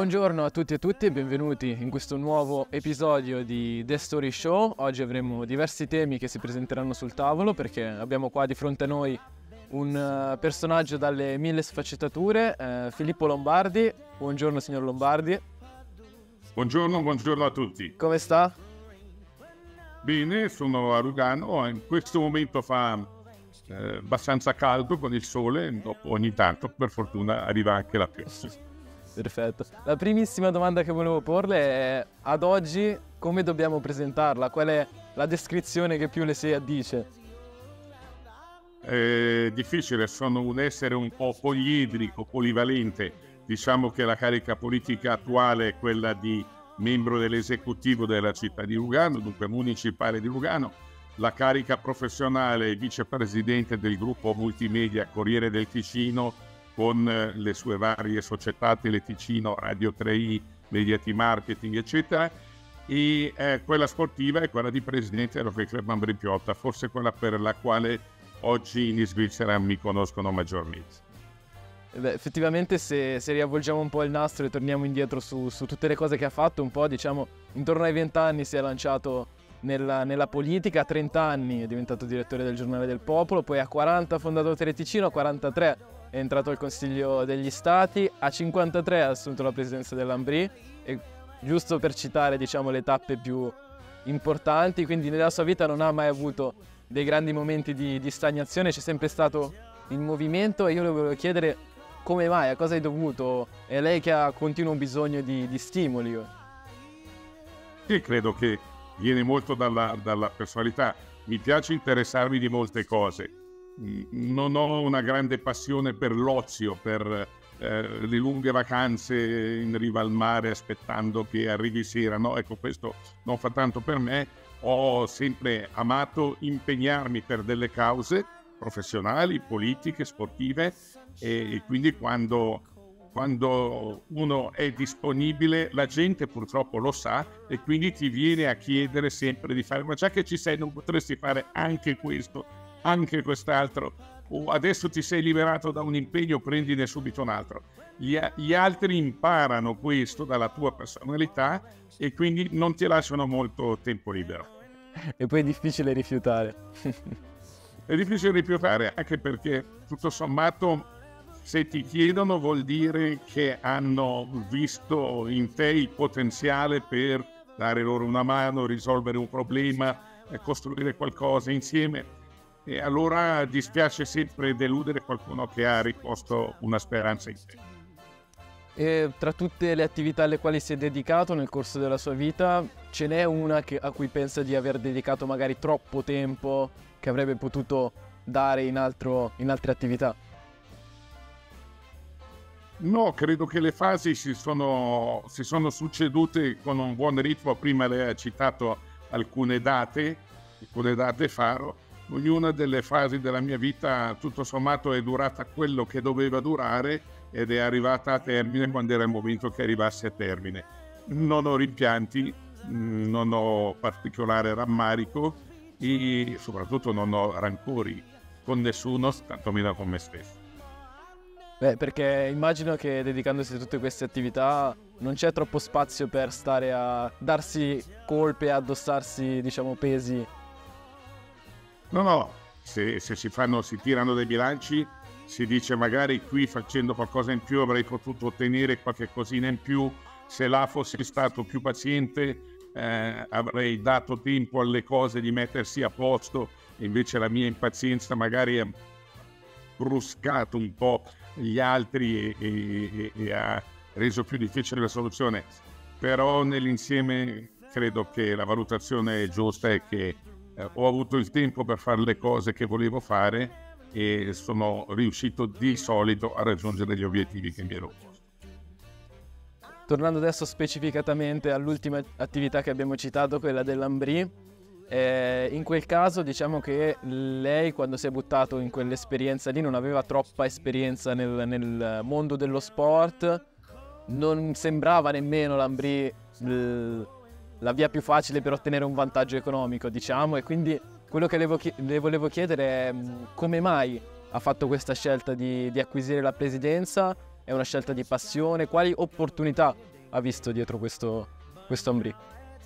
Buongiorno a tutti e tutti e benvenuti in questo nuovo episodio di The Story Show. Oggi avremo diversi temi che si presenteranno sul tavolo perché abbiamo qua di fronte a noi un personaggio dalle mille sfaccettature, Filippo Lombardi. Buongiorno signor Lombardi. Buongiorno a tutti. Come sta? Bene, sono a Lugano, in questo momento fa abbastanza caldo con il sole, dopo ogni tanto per fortuna arriva anche la pioggia. Perfetto. La primissima domanda che volevo porle è: ad oggi come dobbiamo presentarla? Qual è la descrizione che più le si addice? È difficile, sono un essere un po' poliedrico, polivalente. Diciamo che la carica politica attuale è quella di membro dell'esecutivo della città di Lugano, dunque municipale di Lugano. La carica professionale è vicepresidente del gruppo multimedia Corriere del Ticino, con le sue varie società, Teleticino, Radio 3i, Mediati Marketing, eccetera, e quella sportiva è quella di presidente dell'Hockey Club Lambrì Piotta, forse quella per la quale oggi in Svizzera mi conoscono maggiormente. Effettivamente se riavvolgiamo un po' il nastro e torniamo indietro su tutte le cose che ha fatto, un po' diciamo intorno ai 20 anni si è lanciato nella politica, a 30 anni è diventato direttore del Giornale del Popolo, poi a 40 ha fondato Teleticino, a 43 è entrato al Consiglio degli Stati, a 53 ha assunto la presidenza dell'Ambrì, e giusto per citare diciamo le tappe più importanti, quindi nella sua vita non ha mai avuto dei grandi momenti di stagnazione, c'è sempre stato il movimento. E io le volevo chiedere come mai, a cosa è dovuto, è lei che ha continuo bisogno di stimoli. Io credo che viene molto dalla personalità, mi piace interessarmi di molte cose. Non ho una grande passione per l'ozio, per le lunghe vacanze in riva al mare aspettando che arrivi sera, no? Ecco, questo non fa tanto per me. Ho sempre amato impegnarmi per delle cause professionali, politiche, sportive, e quindi quando uno è disponibile la gente purtroppo lo sa e quindi ti viene a chiedere sempre di fare: ma già che ci sei non potresti fare anche questo, anche quest'altro, o adesso ti sei liberato da un impegno, prendine subito un altro. Gli altri imparano questo dalla tua personalità e quindi non ti lasciano molto tempo libero. E poi è difficile rifiutare. È difficile rifiutare anche perché tutto sommato se ti chiedono vuol dire che hanno visto in te il potenziale per dare loro una mano, risolvere un problema, costruire qualcosa insieme. E allora dispiace sempre deludere qualcuno che ha riposto una speranza in te. E tra tutte le attività alle quali si è dedicato nel corso della sua vita, ce n'è una a cui pensa di aver dedicato magari troppo tempo, che avrebbe potuto dare in altre attività? No, credo che le fasi si sono succedute con un buon ritmo. Prima lei ha citato alcune date faro. Ognuna delle fasi della mia vita tutto sommato è durata quello che doveva durare ed è arrivata a termine quando era il momento che arrivasse a termine. Non ho rimpianti, non ho particolare rammarico e soprattutto non ho rancori con nessuno, tantomeno con me stesso. Beh, perché immagino che dedicandosi a tutte queste attività non c'è troppo spazio per stare a darsi colpe, addossarsi, diciamo, pesi. No, se si tirano dei bilanci, si dice magari qui facendo qualcosa in più avrei potuto ottenere qualche cosina in più, se là fossi stato più paziente avrei dato tempo alle cose di mettersi a posto, invece la mia impazienza magari ha bruscato un po' gli altri e ha reso più difficile la soluzione. Però nell'insieme credo che la valutazione giusta è che ho avuto il tempo per fare le cose che volevo fare e sono riuscito di solito a raggiungere gli obiettivi che mi ero posto. Tornando adesso specificatamente all'ultima attività che abbiamo citato, quella dell'Ambrì, in quel caso diciamo che lei, quando si è buttato in quell'esperienza lì, non aveva troppa esperienza nel mondo dello sport, non sembrava nemmeno l'Ambrì la via più facile per ottenere un vantaggio economico, diciamo, e quindi quello che le volevo chiedere è come mai ha fatto questa scelta di acquisire la presidenza. È una scelta di passione? Quali opportunità ha visto dietro questo Ambrí?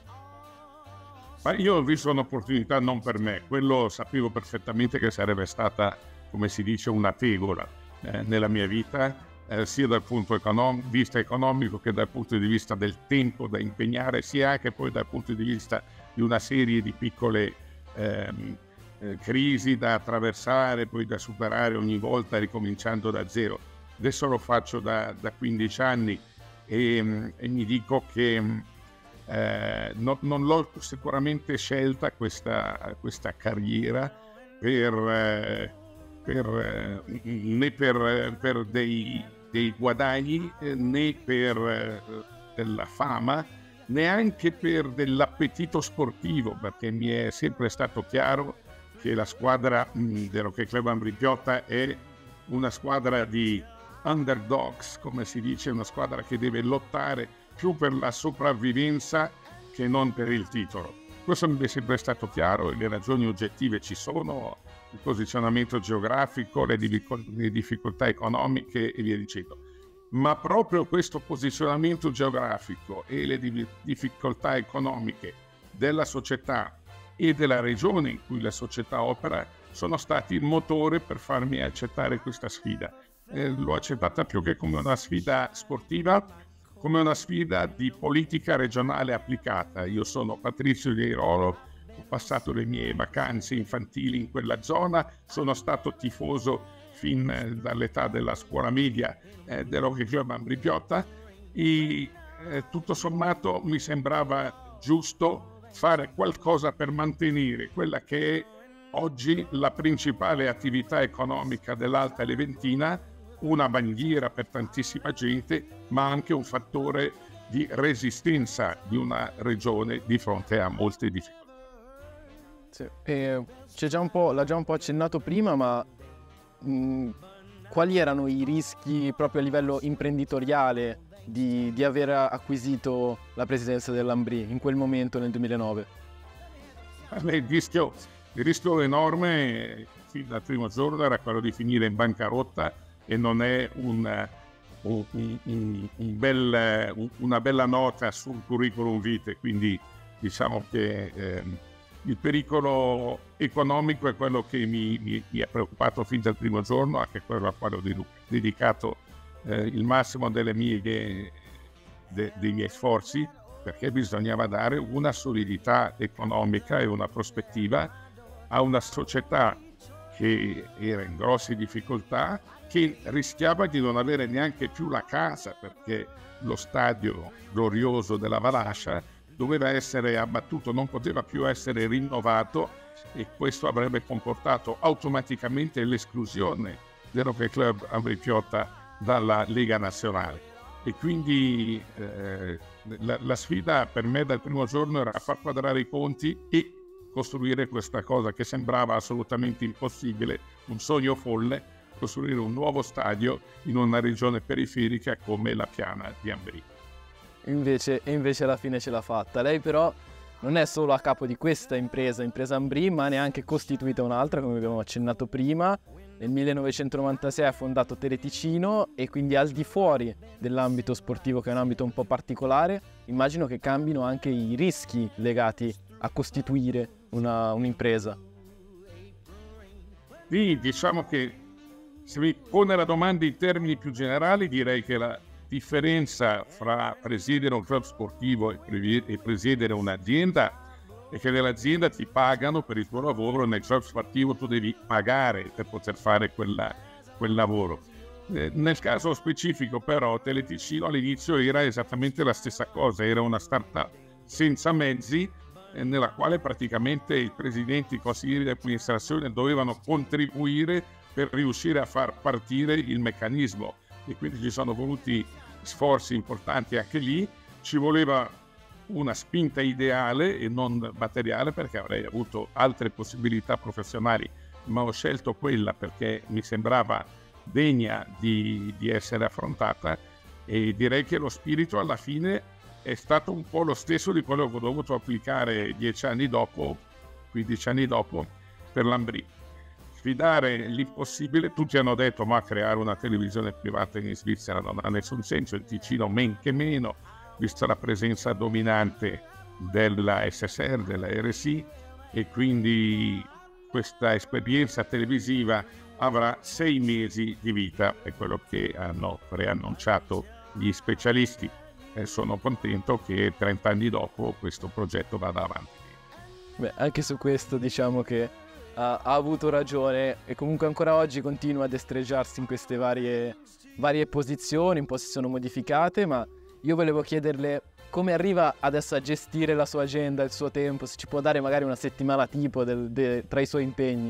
Ma io ho visto un'opportunità non per me, quello sapevo perfettamente che sarebbe stata, come si dice, una tegola nella mia vita, sia dal punto di vista economico che dal punto di vista del tempo da impegnare, sia anche poi dal punto di vista di una serie di piccole crisi da attraversare, poi da superare ogni volta ricominciando da zero. Adesso lo faccio da 15 anni e mi dico che non l'ho sicuramente scelta questa carriera né per dei guadagni né per della fama, neanche per dell'appetito sportivo, perché mi è sempre stato chiaro che la squadra dell'Hockey Club Ambrí Piotta è una squadra di underdogs, come si dice, una squadra che deve lottare più per la sopravvivenza che non per il titolo. Questo mi è sempre stato chiaro e le ragioni oggettive ci sono, il posizionamento geografico, le difficoltà economiche e via dicendo. Ma proprio questo posizionamento geografico e le difficoltà economiche della società e della regione in cui la società opera sono stati il motore per farmi accettare questa sfida. L'ho accettata più che come una sfida sportiva, come una sfida di politica regionale applicata. Io sono Patrizio di Airolo, ho passato le mie vacanze infantili in quella zona, sono stato tifoso fin dall'età della scuola media dell'Hockey Club Ambrí Piotta e tutto sommato mi sembrava giusto fare qualcosa per mantenere quella che è oggi la principale attività economica dell'Alta Leventina, una bandiera per tantissima gente, ma anche un fattore di resistenza di una regione di fronte a molte difficoltà. Sì. L'ha già un po' accennato prima, ma quali erano i rischi proprio a livello imprenditoriale di aver acquisito la presidenza dell'Ambrí in quel momento nel 2009? Il rischio enorme fin dal primo giorno era quello di finire in bancarotta e non è una bella nota sul curriculum vitae, quindi diciamo che il pericolo economico è quello che mi ha preoccupato fin dal primo giorno, anche quello al quale ho dedicato il massimo dei miei sforzi, perché bisognava dare una solidità economica e una prospettiva a una società che era in grosse difficoltà, che rischiava di non avere neanche più la casa, perché lo stadio glorioso della Valascia doveva essere abbattuto, non poteva più essere rinnovato e questo avrebbe comportato automaticamente l'esclusione dell'Hockey Club Ambrí Piotta dalla Lega Nazionale. E quindi la sfida per me dal primo giorno era far quadrare i conti e costruire questa cosa che sembrava assolutamente impossibile, un sogno folle, costruire un nuovo stadio in una regione periferica come la Piana di Ambrí. Invece alla fine ce l'ha fatta. Lei però non è solo a capo di questa impresa Ambrí, ma ne ha anche costituita un'altra, come abbiamo accennato prima. Nel 1996 ha fondato Teleticino e quindi al di fuori dell'ambito sportivo, che è un ambito un po' particolare, immagino che cambino anche i rischi legati a costituire un'impresa. Sì, diciamo che se mi pone la domanda in termini più generali, direi che la differenza fra presiedere un club sportivo e presiedere un'azienda è che nell'azienda ti pagano per il tuo lavoro, nel club sportivo tu devi pagare per poter fare quel lavoro. Nel caso specifico però Teleticino all'inizio era esattamente la stessa cosa, era una startup senza mezzi nella quale praticamente i presidenti, i consiglieri di amministrazione dovevano contribuire per riuscire a far partire il meccanismo e quindi ci sono voluti sforzi importanti anche lì, ci voleva una spinta ideale e non materiale perché avrei avuto altre possibilità professionali, ma ho scelto quella perché mi sembrava degna di essere affrontata e direi che lo spirito alla fine è stato un po' lo stesso di quello che ho dovuto applicare 10 anni dopo, 15 anni dopo per l'Ambrí. Sfidare l'impossibile, tutti hanno detto ma creare una televisione privata in Svizzera non ha nessun senso, in Ticino men che meno, vista la presenza dominante della SSR, della RSI, e quindi questa esperienza televisiva avrà 6 mesi di vita, è quello che hanno preannunciato gli specialisti. E sono contento che 30 anni dopo questo progetto vada avanti. Beh, anche su questo diciamo che ha avuto ragione, e comunque ancora oggi continua a destreggiarsi in queste varie posizioni, un po' si sono modificate, ma io volevo chiederle come arriva adesso a gestire la sua agenda, il suo tempo, se ci può dare magari una settimana tipo tra i suoi impegni.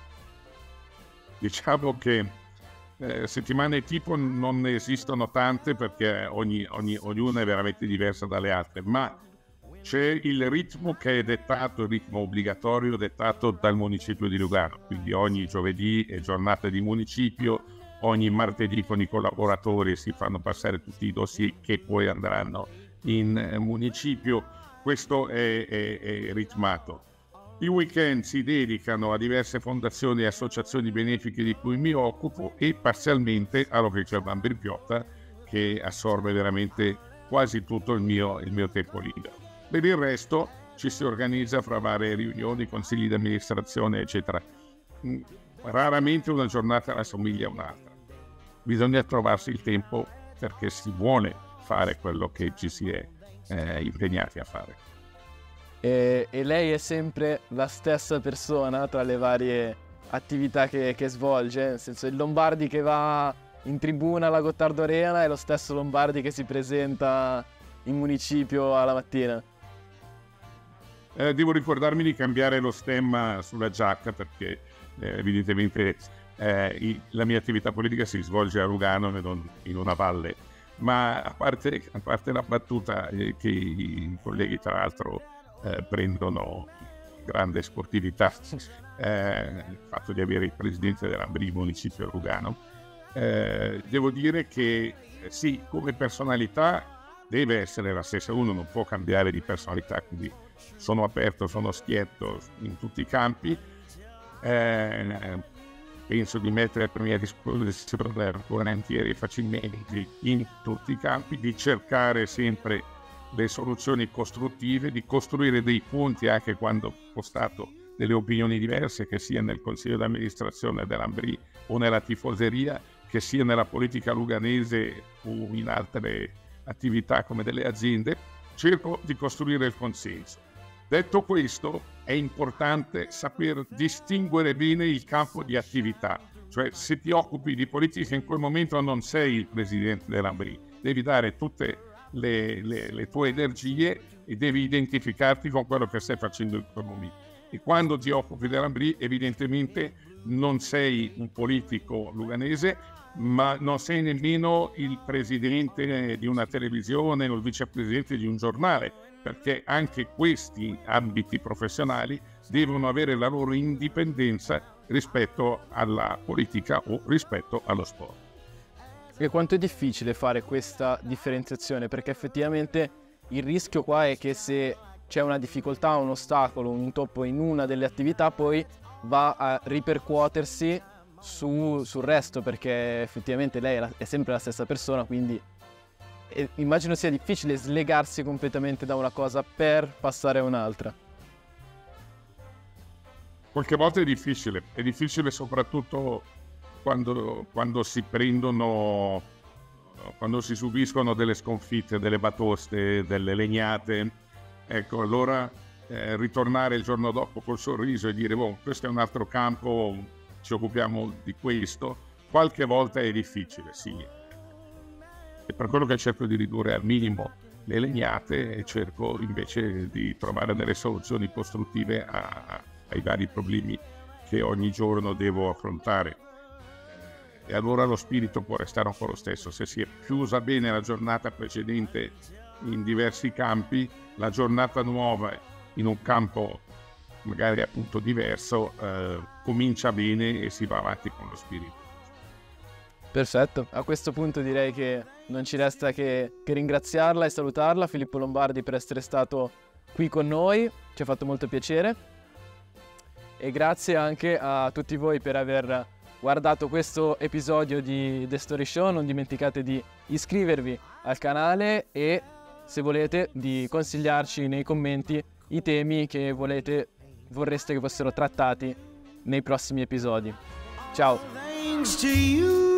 Diciamo che settimane tipo non ne esistono tante, perché ognuna è veramente diversa dalle altre, ma c'è il ritmo che è dettato, il ritmo obbligatorio dettato dal municipio di Lugano, quindi ogni giovedì è giornata di municipio, ogni martedì con i collaboratori si fanno passare tutti i dossier che poi andranno in municipio. Questo è ritmato. I weekend si dedicano a diverse fondazioni e associazioni benefiche di cui mi occupo, e parzialmente all'Orecchio Bambin Piotta, che assorbe veramente quasi tutto il mio tempo libero. Per il resto ci si organizza fra varie riunioni, consigli di amministrazione, eccetera. Raramente una giornata assomiglia a un'altra. Bisogna trovarsi il tempo, perché si vuole fare quello che ci si è impegnati a fare. E lei è sempre la stessa persona tra le varie attività che svolge, nel senso, il Lombardi che va in tribuna alla Gottardo Arena è lo stesso Lombardi che si presenta in municipio alla mattina. Devo ricordarmi di cambiare lo stemma sulla giacca, perché evidentemente la mia attività politica si svolge a Lugano e non in una valle. Ma a parte la battuta, che i colleghi tra l'altro prendono grande sportività, il fatto di avere il presidente dell'Ambrì municipio a Lugano, devo dire che sì, come personalità deve essere la stessa, uno non può cambiare di personalità, quindi sono aperto, sono schietto in tutti i campi, penso di mettere a mia disposizione volentieri e facilmente in tutti i campi, di cercare sempre le soluzioni costruttive, di costruire dei ponti anche quando ho postato delle opinioni diverse, che sia nel consiglio di amministrazione dell'Ambrì o nella tifoseria, che sia nella politica luganese o in altre attività come delle aziende. Cerco di costruire il consenso. Detto questo, è importante saper distinguere bene il campo di attività, cioè se ti occupi di politica in quel momento non sei il presidente dell'Ambrì, devi dare tutte le tue energie e devi identificarti con quello che stai facendo in quel momento. E quando ti occupi dell'Ambrì evidentemente non sei un politico luganese, ma non sei nemmeno il presidente di una televisione o il vicepresidente di un giornale, perché anche questi ambiti professionali devono avere la loro indipendenza rispetto alla politica o rispetto allo sport. E quanto è difficile fare questa differenziazione, perché effettivamente il rischio qua è che se c'è una difficoltà, un ostacolo, un intoppo in una delle attività, poi va a ripercuotersi sul resto, perché effettivamente lei è sempre la stessa persona, quindi immagino sia difficile slegarsi completamente da una cosa per passare a un'altra. Qualche volta è difficile soprattutto quando si prendono, quando si subiscono delle sconfitte, delle batoste, delle legnate. Ecco, allora ritornare il giorno dopo col sorriso e dire questo è un altro campo, ci occupiamo di questo, qualche volta è difficile, sì. E per quello che cerco di ridurre al minimo le legnate e cerco invece di trovare delle soluzioni costruttive ai vari problemi che ogni giorno devo affrontare. E allora lo spirito può restare un po' lo stesso. Se si è chiusa bene la giornata precedente in diversi campi, la giornata nuova in un campo magari appunto diverso comincia bene e si va avanti con lo spirito. Perfetto, a questo punto direi che non ci resta che ringraziarla e salutarla, Filippo Lombardi, per essere stato qui con noi, ci ha fatto molto piacere, e grazie anche a tutti voi per aver guardato questo episodio di The Story Show. Non dimenticate di iscrivervi al canale e se volete, di consigliarci nei commenti i temi che vorreste che fossero trattati nei prossimi episodi. Ciao!